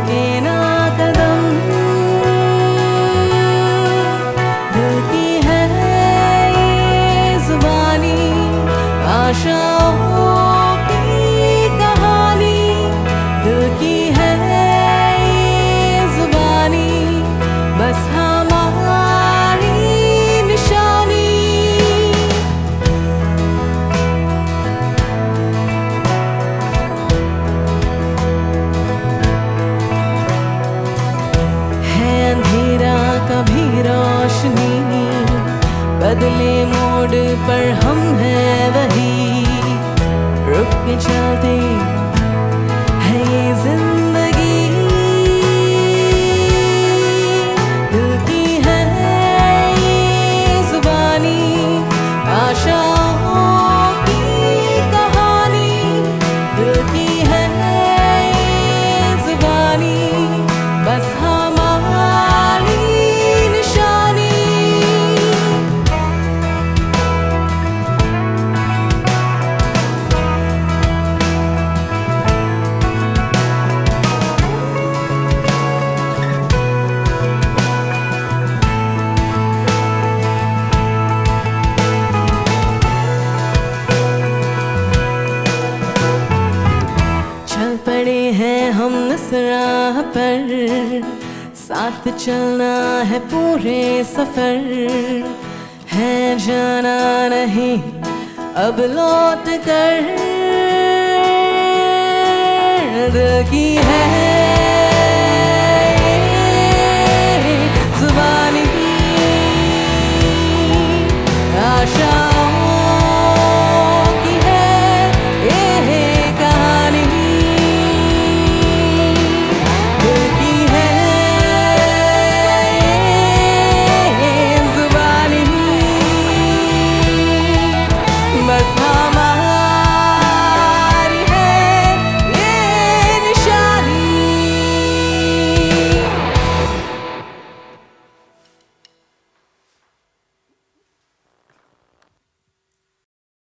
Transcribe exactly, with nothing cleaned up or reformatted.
रुके ना कदम, दिल की है ये जुबानी, आशाओं की कहानी, दिल की है ये जुबानी, बस हमारी निशानी। है अंधेरा कभी रोशनी, बदले मोड़ पर हम हैं वही, रुक के चलते है ये जिंदगी, दिल की है ये जुबानी, आशाओं की कहानी, दिल की है ये जुबानी, बस हमारी निशानी। चल पड़े हैं हम इस राह पर, साथ चलना है पूरे सफर, है जाना नहीं अब लौट कर, दिल की है